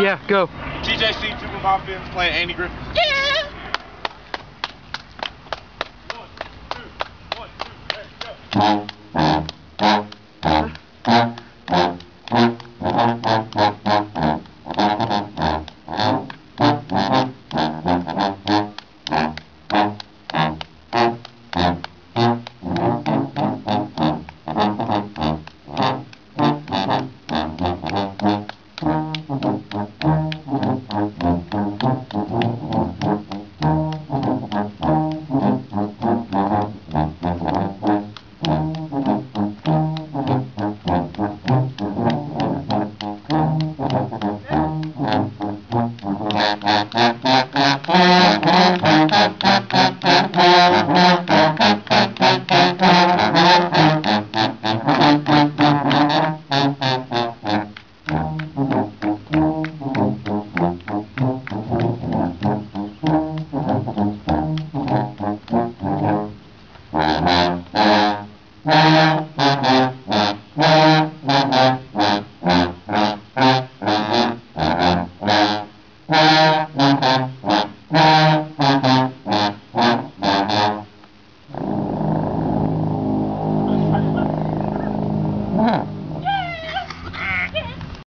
Yeah, go. TJC Tuba Mafia playing Andy Griffin. Yeah! 1, 2, 1, 2, let's go.